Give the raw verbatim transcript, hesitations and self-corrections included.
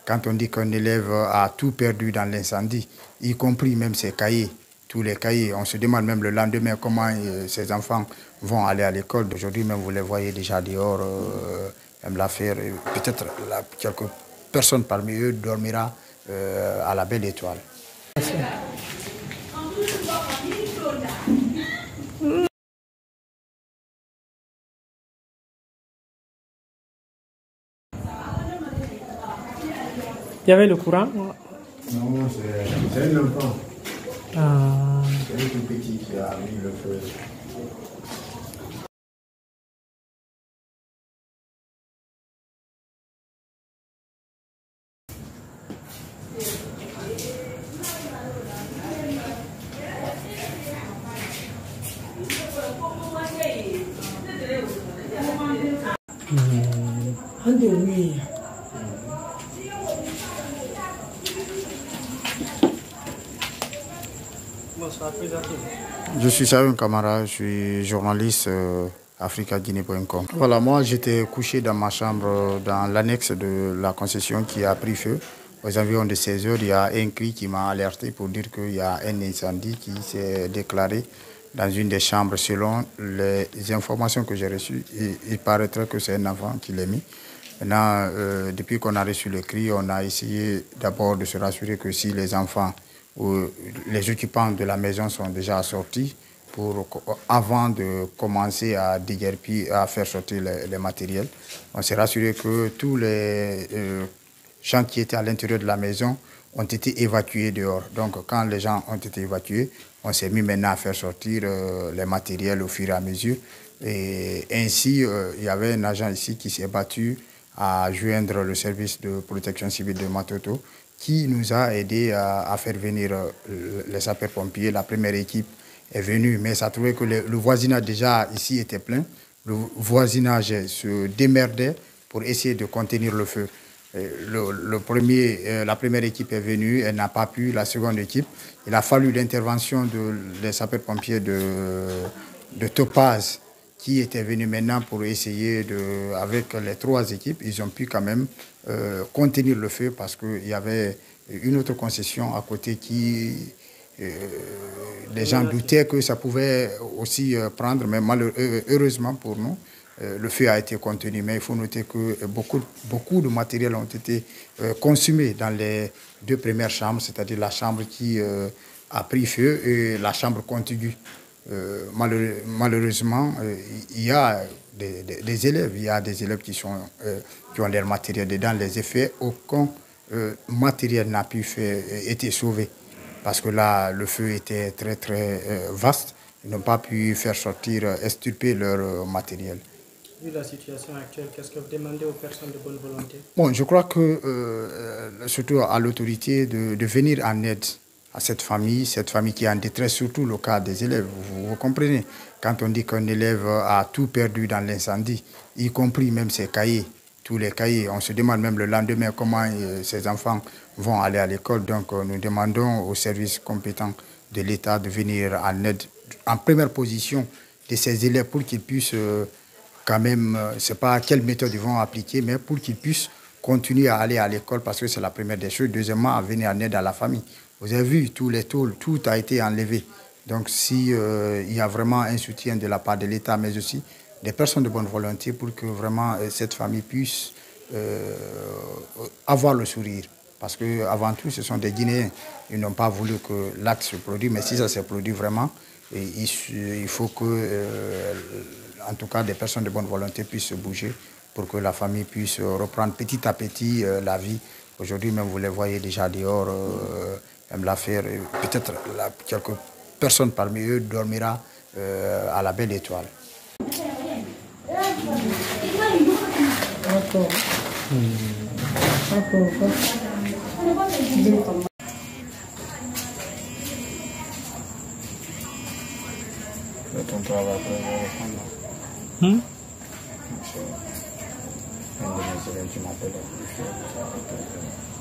quand on dit qu'un élève a tout perdu dans l'incendie, y compris même ses cahiers, tous les cahiers, on se demande même le lendemain comment euh, ces enfants vont aller à l'école. Aujourd'hui même, vous les voyez déjà dehors, euh, même l'affaire, peut-être quelques personnes parmi eux dormira euh, à la Belle Étoile. Il y avait le courant? Non, c'est un enfant. Ah. C'est un tout petit qui a mis le feu. Mmh. Je suis Sayoun Kamara, je suis journaliste euh, africa guinée point com. Voilà, moi j'étais couché dans ma chambre dans l'annexe de la concession qui a pris feu. Aux environs de seize heures, il y a un cri qui m'a alerté pour dire qu'il y a un incendie qui s'est déclaré dans une des chambres. Selon les informations que j'ai reçues, il, il paraîtrait que c'est un enfant qui l'a mis. Maintenant, euh, depuis qu'on a reçu le cri, on a essayé d'abord de se rassurer que si les enfants ou les occupants de la maison sont déjà sortis, pour, avant de commencer à déguerpir, à faire sortir les, les matériels. On s'est rassuré que tous les euh, gens qui étaient à l'intérieur de la maison ont été évacués dehors. Donc quand les gens ont été évacués, on s'est mis maintenant à faire sortir euh, les matériels au fur et à mesure. Et ainsi, euh, il y avait un agent ici qui s'est battu à joindre le service de protection civile de Matoto, qui nous a aidé à, à faire venir euh, les sapeurs-pompiers. La première équipe est venue, mais ça trouvait que le, le voisinage déjà ici était plein. Le voisinage se démerdait pour essayer de contenir le feu. Le, le premier, euh, la première équipe est venue, elle n'a pas pu, la seconde équipe. Il a fallu l'intervention de, des sapeurs-pompiers de, de Topaz, qui étaient venus maintenant pour essayer, de, avec les trois équipes, ils ont pu quand même euh, contenir le feu parce qu'il y avait une autre concession à côté qui, euh, les gens doutaient que ça pouvait aussi euh, prendre, mais malheureusement pour nous, euh, le feu a été contenu. Mais il faut noter que beaucoup, beaucoup de matériel ont été euh, consumés dans les deux premières chambres, c'est-à-dire la chambre qui euh, a pris feu et la chambre contiguë. Euh, malheureusement, euh, il y a des, des, des élèves, il y a des élèves qui, sont, euh, qui ont leur matériel dedans. Les effets, aucun euh, matériel n'a pu faire, été sauvé. Parce que là, le feu était très très euh, vaste. Ils n'ont pas pu faire sortir, euh, extirper leur euh, matériel. Vu la situation actuelle, qu'est-ce que vous demandez aux personnes de bonne volonté? Bon, je crois que, euh, surtout à l'autorité, de, de venir en aide à cette famille, cette famille qui est en détresse, surtout le cas des élèves. Vous, vous comprenez, quand on dit qu'un élève a tout perdu dans l'incendie, y compris même ses cahiers, tous les cahiers, on se demande même le lendemain comment euh, ces enfants vont aller à l'école. Donc euh, nous demandons aux services compétents de l'État de venir en aide, en première position de ces élèves pour qu'ils puissent euh, quand même, euh, je ne sais pas quelle méthode ils vont appliquer, mais pour qu'ils puissent continuer à aller à l'école parce que c'est la première des choses. Deuxièmement, à venir en aide à la famille. Vous avez vu, tous les tôles, tout a été enlevé. Donc, s'il euh, y a vraiment un soutien de la part de l'État, mais aussi des personnes de bonne volonté pour que vraiment euh, cette famille puisse euh, avoir le sourire. Parce qu'avant tout, ce sont des Guinéens. Ils n'ont pas voulu que l'acte se produise, mais si ça se produit vraiment, et il, il faut que, euh, en tout cas, des personnes de bonne volonté puissent se bouger pour que la famille puisse reprendre petit à petit euh, la vie. Aujourd'hui même, vous les voyez déjà dehors, euh, même l'affaire, peut-être quelques personnes parmi eux dormira euh, à la Belle Étoile. Ton travail pour reprendre. Un de mes élèves qui m'appelle.